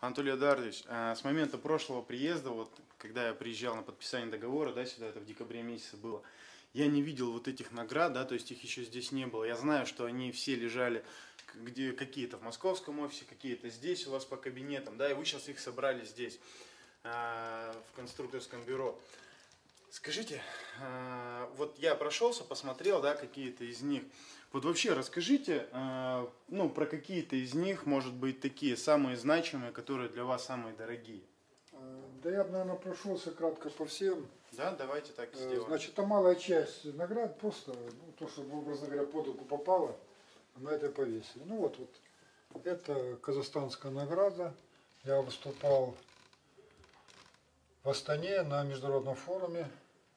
Анатолий Эдуардович, с момента прошлого приезда, вот когда я приезжал на подписание договора, да, сюда, это в декабре месяце было, я не видел вот этих наград, да, то есть их еще здесь не было. Я знаю, что они все лежали, где какие-то в московском офисе, какие-то здесь у вас по кабинетам, да, и вы сейчас их собрали здесь, в конструкторском бюро. Скажите, вот я прошелся, посмотрел, да, какие-то из них. Вот вообще расскажите, ну, про какие-то из них, может быть, такие самые значимые, которые для вас самые дорогие. Да я бы, наверное, прошелся кратко по всем. Да, давайте так и сделаем. Значит, это малая часть наград, просто то, что, образно говоря, под руку попало, на это повесили. Ну вот, это казахстанская награда. Я выступал в Астане на международном форуме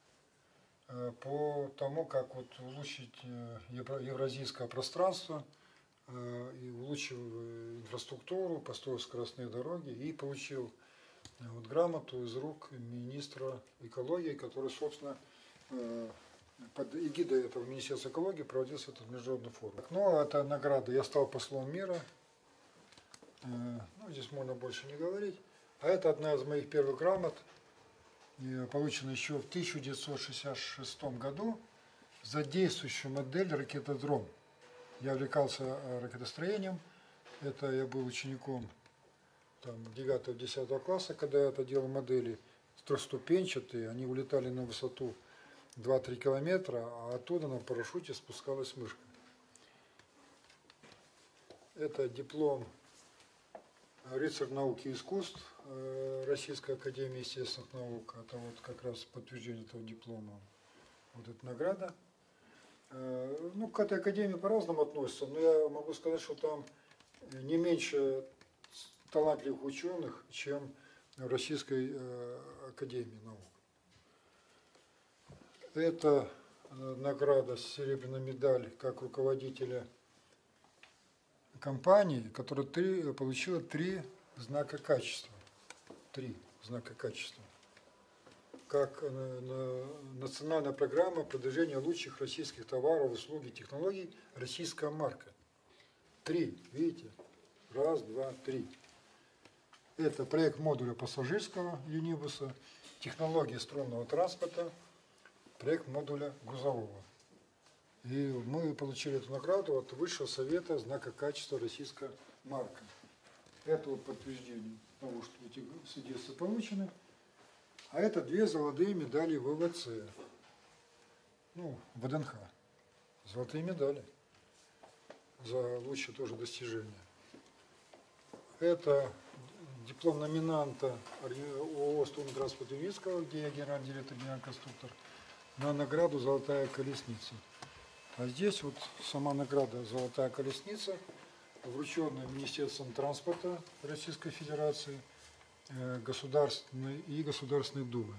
по тому, как вот улучшить евразийское пространство, и улучшил инфраструктуру, построил скоростные дороги и получил вот грамоту из рук министра экологии, который, собственно, под эгидой этого Министерства экологии проводился этот международный форум. Ну, это награда. Я стал послом мира. Ну, здесь можно больше не говорить. А это одна из моих первых грамот, получена еще в 1966 году за действующую модель ракетодром. Я увлекался ракетостроением. Это я был учеником 9-10 класса, когда я это делал модели трехступенчатые. Они улетали на высоту 2-3 километра, а оттуда на парашюте спускалась мышка. Это диплом рыцарь науки и искусств Российской академии естественных наук. Это вот как раз подтверждение этого диплома. Вот эта награда. Ну, к этой академии по-разному относятся, но я могу сказать, что там не меньше талантливых ученых, чем в Российской академии наук. Это награда, серебряная медаль, как руководителя компании, которая получила 3 знака качества. 3 знака качества. Как национальная программа продвижения лучших российских товаров, услуг и технологий «Российская марка». 3, видите? 1, 2, 3. Это проект модуля пассажирского юнибуса, технологии струнного транспорта, проект модуля грузового. И мы получили эту награду от Высшего совета знака качества «Российская марка». Это вот подтверждение того, что эти свидетельства получены. А это 2 золотые медали ВВЦ. Ну, ВДНХ. Золотые медали за лучшие тоже достижения. Это диплом номинанта ООО «Струнно-транспорт Юницкого», где я генеральный директор, генеральный конструктор, на награду «Золотая колесница». А здесь вот сама награда «Золотая колесница», врученная Министерством транспорта Российской Федерации, Государственной и Государственной Думы.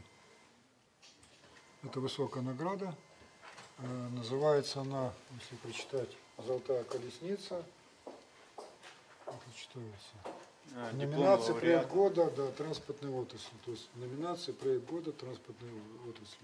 Это высокая награда. Называется она, если прочитать, «Золотая колесница». Это читается. Номинация «Проект года», да, транспортной отрасли. То есть номинация «Проект года транспортной отрасли».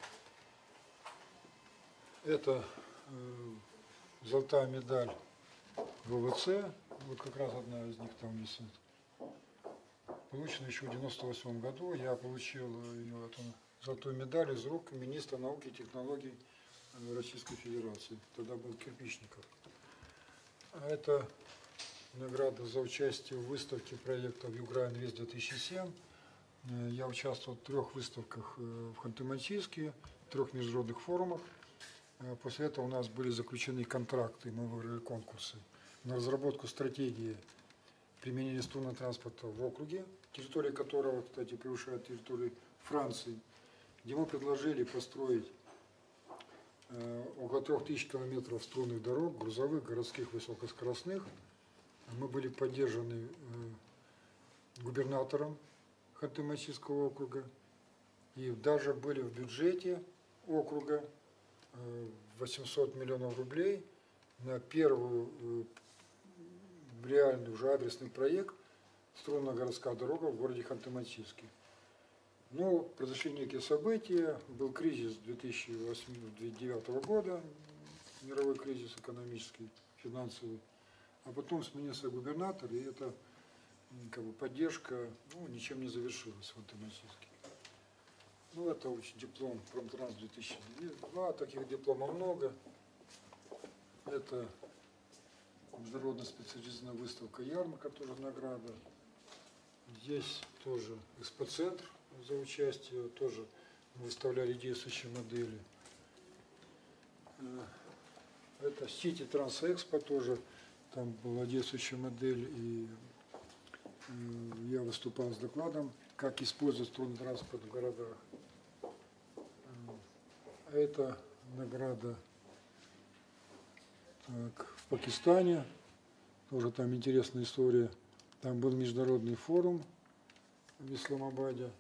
Это золотая медаль ВВЦ. Вот как раз одна из них там висит. Получена еще в 1998 году. Я получил эту золотую медаль из рук министра науки и технологий Российской Федерации. Тогда был Кирпичников. А это награда за участие в выставке проекта «Югра-Инвест-2007». Я участвовал в 3 выставках в Ханты-Мансийске, 3 международных форумах. После этого у нас были заключены контракты, мы выиграли конкурсы на разработку стратегии применения струнного транспорта в округе, территория которого, кстати, превышает территорию Франции, где мы предложили построить около 3000 километров струнных дорог, грузовых, городских, высокоскоростных. Мы были поддержаны губернатором Ханты-Мансийского округа и даже были в бюджете округа 800 миллионов рублей на первую реальный уже адресный проект струнно-городская дорога в городе Ханты-Мансийске. Но произошли некие события, был кризис 2008-2009 года, мировой кризис экономический, финансовый, а потом сменился губернатор, и эта как бы поддержка, ну, ничем не завершилась в Ханты-Мансийске. Ну, это диплом Промтранс 2002, таких дипломов много. Это международная специализированная выставка ярмарка, тоже награда. Здесь тоже экспоцентр за участие, тоже выставляли действующие модели. Это City Trans-Expo тоже, там была действующая модель, и я выступал с докладом, как использовать струнный транспорт в городах. Это награда так, в Пакистане, тоже там интересная история. Там был международный форум в Исламабаде.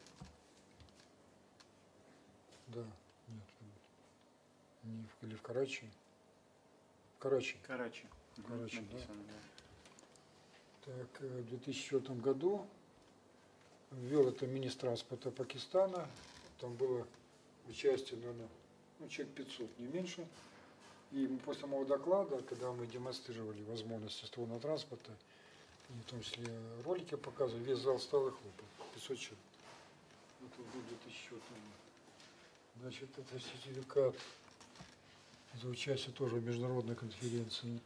Да, нет, не в, или в Карачи. В Карачи. Карачи. Карачи, да. Написано, да. Так, в 2004 году ввел это министр транспорта Пакистана. Там было участие, наверное, ну, человек 500, не меньше. И после моего доклада, когда мы демонстрировали возможности струнного транспорта, и в том числе ролики показывали, весь зал стал и хлопал. 500 человек. Это был 2004 год. Значит, это сертификат за участие тоже в международной конференции.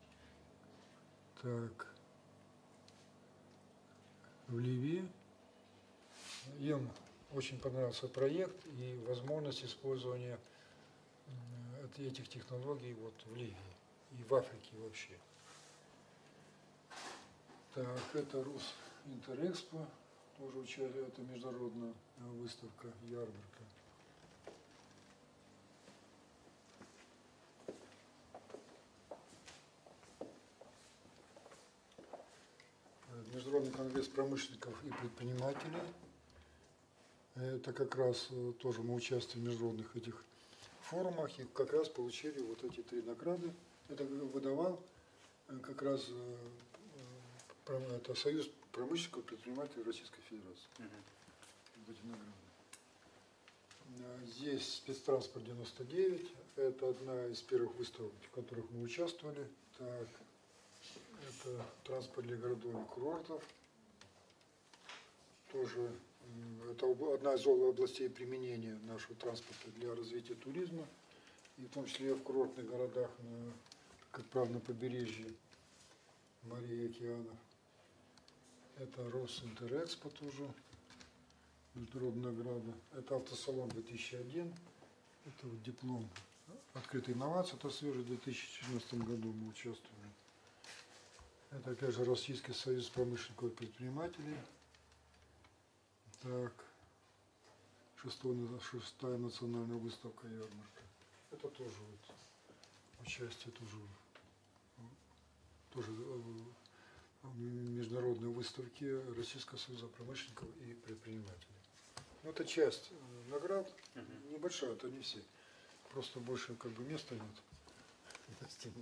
Так. В Ливии. Им очень понравился проект и возможность использования этих технологий вот в Ливии и в Африке вообще. Так, это Рус Интерэкспо, тоже участие, это международная выставка, ярмарка. Международный конгресс промышленников и предпринимателей. Это как раз тоже мы участвуем в международных этих форумах и как раз получили вот эти 3 награды. Это выдавал как раз это Союз промышленников и предпринимателей Российской Федерации. Эти награды. Здесь спецтранспорт 99. Это одна из первых выставок, в которых мы участвовали. Так. Это транспорт для городов и курортов. Тоже это одна из областей применения нашего транспорта для развития туризма. И в том числе в курортных городах, как правило, на побережье морей и океанов. Это Росинтерэкспо тоже, международная награда. Это автосалон 2001. Это вот диплом открытой инновации. Это свежий, в 2014 году мы участвовали. Это опять же Российский союз промышленников и предпринимателей. Так, шестая национальная выставка ярмарка. Это тоже вот участие тоже в международной выставке Российского союза промышленников и предпринимателей. Ну, это часть наград, небольшая, это не все. Просто больше как бы места нет.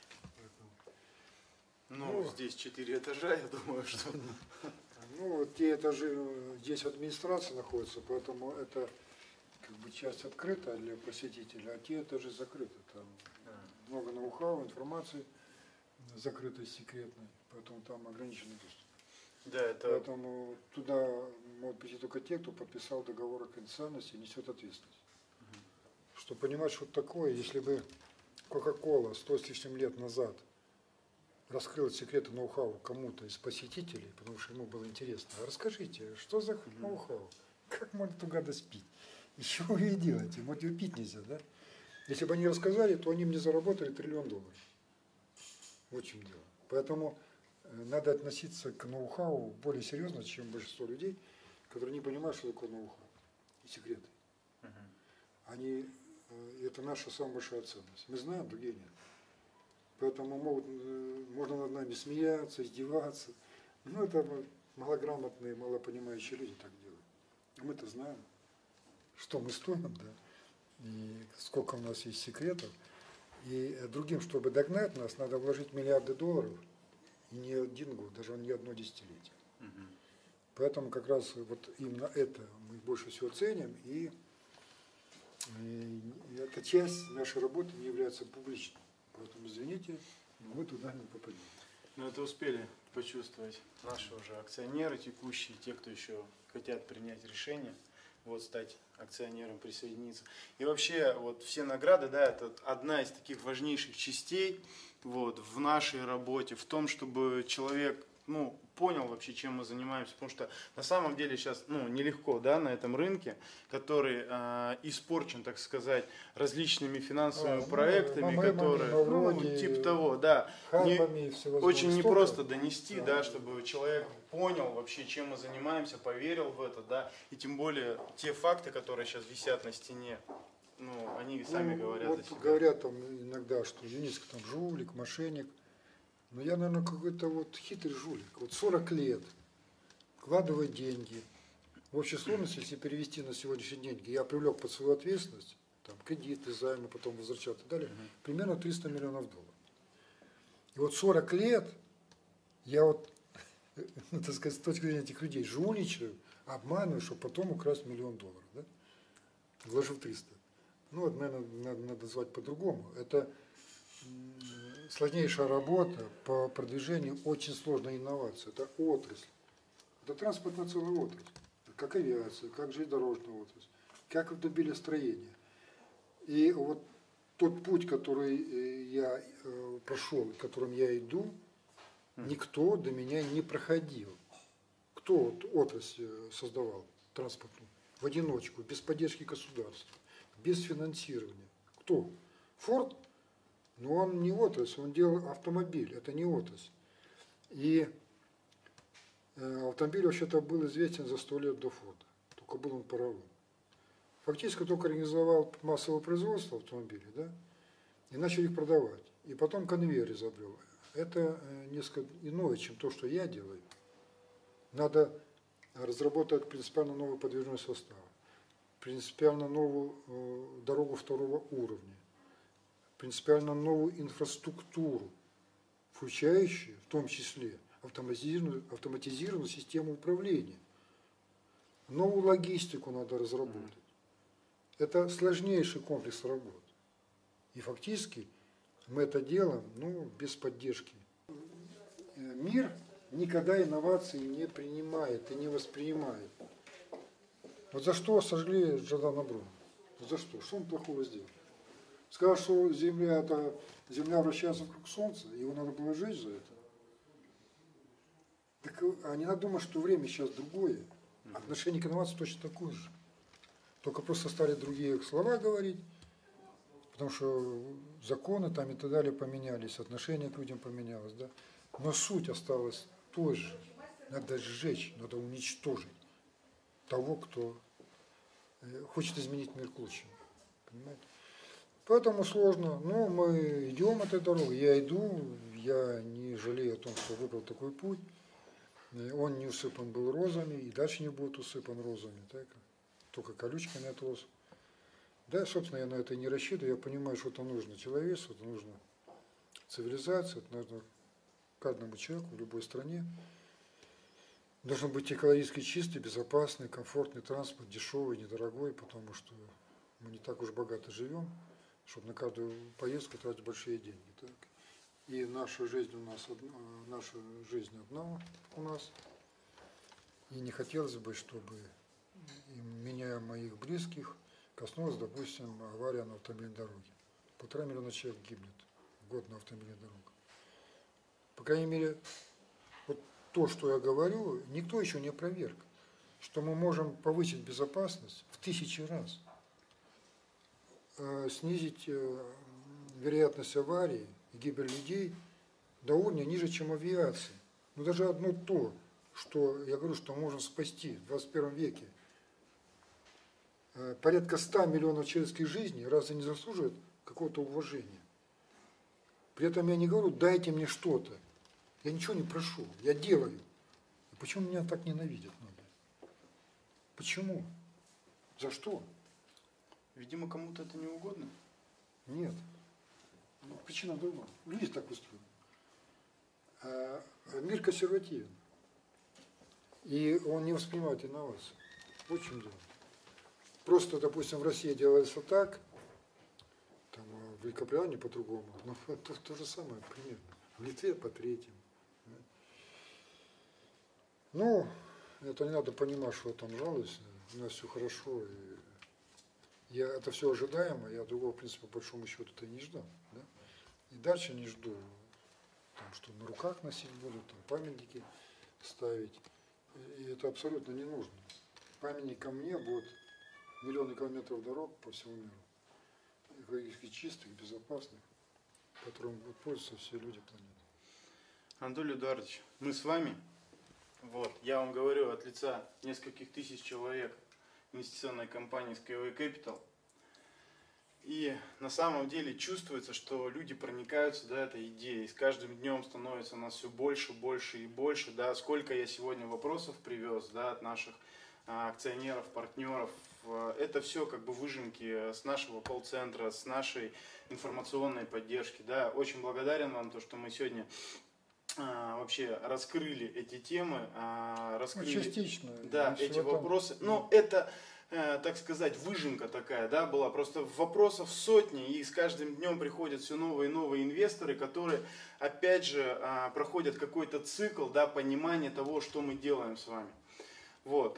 Ну, здесь 4 этажа, я думаю, что... Ну, вот те этажи, здесь администрация находится, поэтому это как бы часть открытая для посетителя, а те этажи закрыты. Там много ноу-хау, информации закрытой, секретной, поэтому там ограниченный доступ. Да, это... Поэтому туда могут прийти только те, кто подписал договор о конфиденциальности и несет ответственность. Чтобы понимать, что это такое, если бы Кока-Кола 100 с лишним лет назад раскрыл секреты ноу-хау кому-то из посетителей, потому что ему было интересно. А расскажите, что за ноу-хау? Как можно эту гадость пить? Еще вы ее делаете? Вот ее пить нельзя, да? Если бы они рассказали, то они мне заработали $1 триллион. Вот в чем дело. Поэтому надо относиться к ноу-хау более серьезно, чем большинство людей, которые не понимают, что такое ноу-хау и секреты. Они, это наша самая большая ценность. Мы знаем, другие нет. Поэтому можно над нами смеяться, издеваться. Но это малограмотные, малопонимающие люди так делают. А мы-то знаем, что мы стоим, да, и сколько у нас есть секретов. И другим, чтобы догнать нас, надо вложить миллиарды долларов, и не один год, даже не одно десятилетие. Поэтому как раз вот именно это мы больше всего ценим, и эта часть нашей работы не является публичной. Поэтому, извините, мы туда не попадем. Но это успели почувствовать наши уже акционеры текущие, те, кто еще хотят принять решение, вот стать акционером, присоединиться. И вообще вот все награды, да, это одна из таких важнейших частей вот в нашей работе, в том, чтобы человек, ну, понял вообще, чем мы занимаемся, потому что на самом деле сейчас, ну, нелегко, да, на этом рынке, который испорчен, так сказать, различными финансовыми проектами, которые, ну, типа того, да, очень непросто донести, да, чтобы человек понял вообще, чем мы занимаемся, поверил в это, да, и тем более те факты, которые сейчас висят на стене, ну, они сами говорят вот за себя. Говорят там иногда, что Юницкий там жулик, мошенник. Но я, наверное, какой-то вот хитрый жулик. Вот 40 лет вкладывать деньги. В общей сложности, если перевести на сегодняшние деньги, я привлек под свою ответственность, там, кредиты, займы, потом возвращать и так далее, примерно 300 миллионов долларов. И вот 40 лет я вот, ну, так сказать, с точки зрения этих людей жульничаю, обманываю, чтобы потом украсть $1 миллион, да? Вложив 300. Ну, вот, наверное, надо звать по-другому. Это сложнейшая работа по продвижению очень сложной инновации. Это отрасль. Это транспортная целая отрасль. Как авиация, как железнодорожная отрасль, как автомобилестроение. И вот тот путь, который я прошел, которым я иду, никто до меня не проходил. Кто вот отрасль создавал транспортную? В одиночку, без поддержки государства, без финансирования. Кто? Форд? Но он не отрасль, он делал автомобиль, это не отрасль. И автомобиль вообще-то был известен за 100 лет до Форда, только был он паровым. Фактически только организовал массовое производство автомобилей, да, и начали их продавать. И потом конвейер изобрел. Это несколько иное, чем то, что я делаю. Надо разработать принципиально новый подвижной состав, принципиально новую дорогу второго уровня, принципиально новую инфраструктуру, включающую в том числе автоматизированную систему управления. Новую логистику надо разработать. Это сложнейший комплекс работ. И фактически мы это делаем, ну, без поддержки. Мир никогда инновации не принимает и не воспринимает. Вот за что сожгли Джордано Бруно? За что? Что он плохого сделал? Сказал, что Земля вращается вокруг Солнца, его надо было сжечь за это. Так, а не надо думать, что время сейчас другое. Отношение к инновации точно такое же. Только просто стали другие слова говорить, потому что законы там и так далее поменялись, отношение к людям поменялось, да. Но суть осталась той же. Надо сжечь, надо уничтожить того, кто хочет изменить мир к лучшему. Понимаете? Поэтому сложно. Но мы идем этой дорогой. Я иду, я не жалею о том, что выбрал такой путь. Он не усыпан был розами и дальше не будет усыпан розами. Так? Только колючками отрос. Да, собственно, я на это и не рассчитываю. Я понимаю, что это нужно человечеству, это нужно цивилизации, это нужно каждому человеку в любой стране. Должен быть экологически чистый, безопасный, комфортный транспорт, дешевый, недорогой, потому что мы не так уж богато живем, чтобы на каждую поездку тратить большие деньги. Так? И наша жизнь одна у нас. И не хотелось бы, чтобы меня, моих близких, коснулась, допустим, авария на автомобильной дороге. 1,5 миллиона человек гибнет в год на автомобильной дороге. По крайней мере, вот то, что я говорю, никто еще не опроверг, что мы можем повысить безопасность в 1000 раз, снизить вероятность аварии и гибель людей до уровня ниже, чем авиации. Но даже одно то, что я говорю, что можем спасти в 21 веке порядка 100 миллионов человеческих жизней, разве не заслуживает какого-то уважения? При этом я не говорю, дайте мне что-то. Я ничего не прошу, я делаю. И почему меня так ненавидят многие? Почему? За что? Видимо, кому-то это не угодно. Нет. Причина другая. Люди так устроены. Мир консервативен. И он не воспринимает инновации. Вот в чем дело. Просто, допустим, в России делается так, там, в Великобритании по-другому, но это то же самое примерно. В Литве по третьему, Ну, это не надо понимать, что я там жалуюсь. У нас все хорошо. И это все ожидаемо. Я другого, в принципе, по большому счету-то и не ждал. Да? И дальше не жду, там, что на руках носить буду, там, памятники ставить. И это абсолютно не нужно. Памятник ко мне будет миллионы километров дорог по всему миру. И чистых, безопасных, которым будут пользоваться все люди планеты. Анатолий Эдуардович, мы с вами, вот, я вам говорю от лица нескольких тысяч человек инвестиционной компании Skyway Capital. И на самом деле чувствуется, что люди проникаются, да, этой идеей. С каждым днем становится нас все больше, больше и больше. Да. Сколько я сегодня вопросов привез, да, от наших акционеров, партнеров. Это все как бы выжимки с нашего колл-центра, с нашей информационной поддержки. Да. Очень благодарен вам, то, что мы сегодня вообще раскрыли эти темы, раскрыли, частично, да, эти вопросы. Но это, так сказать, выжимка такая, да, была. Просто вопросов сотни, и с каждым днем приходят все новые и новые инвесторы, которые, опять же, проходят какой-то цикл, да, понимания того, что мы делаем с вами. Вот.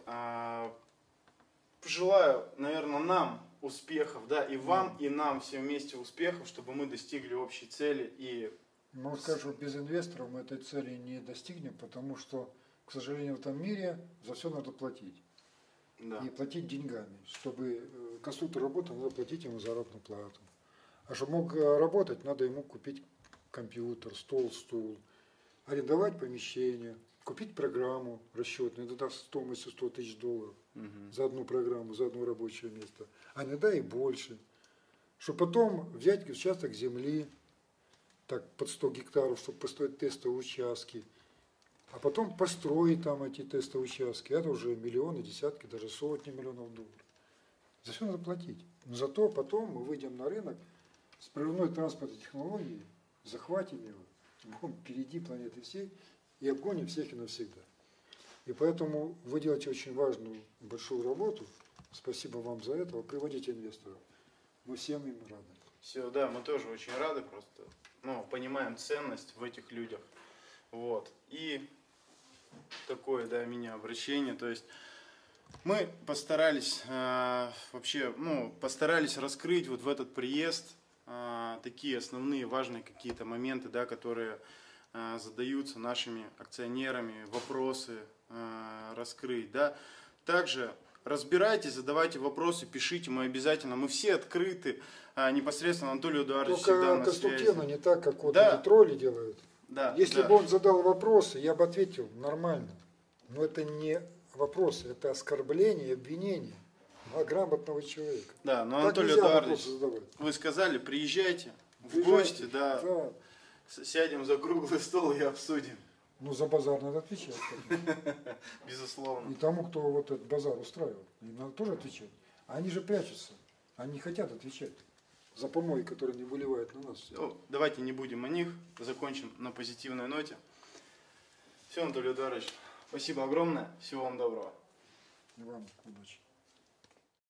Желаю, наверное, нам успехов, да, и вам, и нам все вместе успехов, чтобы мы достигли общей цели. И могу сказать, что без инвесторов мы этой цели не достигнем, потому что, к сожалению, в этом мире за все надо платить. Да. И платить деньгами. Чтобы конструктор работал, надо платить ему заработную плату. А чтобы мог работать, надо ему купить компьютер, стол, стул, арендовать помещение, купить программу расчетную, иногда стоимостью $100 000 за одну программу, за одно рабочее место. А иногда и больше. Чтобы потом взять участок земли, так, под 100 гектаров, чтобы построить тестовые участки, а потом построить там эти тестовые участки. Это уже миллионы, десятки, даже сотни миллионов долларов. За все надо платить. Но зато потом мы выйдем на рынок с прорывной транспортной технологией, захватим его, будем впереди планеты всей и обгоним всех и навсегда. И поэтому вы делаете очень важную, большую работу. Спасибо вам за это. Приводите инвесторов. Мы всем им рады. Все, да, мы тоже очень рады просто. Понимаем ценность в этих людях. Вот. И такое, да, мини-обращение. То есть мы постарались постарались раскрыть вот в этот приезд такие основные важные какие-то моменты, да, которые задаются нашими акционерами, вопросы раскрыть, да. Также разбирайтесь, задавайте вопросы, пишите, мы обязательно, мы все открыты, непосредственно Анатолию Эдуардовичу всегда на связи. Только конструктивно, не так, как вот эти тролли делают. Да, если бы он задал вопросы, я бы ответил нормально. Но это не вопросы, это оскорбление, обвинение грамотного человека. Да, но Анатолий Эдуардович, вы сказали, приезжайте в гости, да, сядем за круглый стол и обсудим. Ну, за базар надо отвечать. Безусловно. И тому, кто вот этот базар устраивает, им надо тоже отвечать. Они же прячутся, они не хотят отвечать за помои, которые не выливают на нас. Давайте не будем о них, закончим на позитивной ноте. Все, Анатолий Эдуардович, спасибо огромное, всего вам доброго. И вам удачи.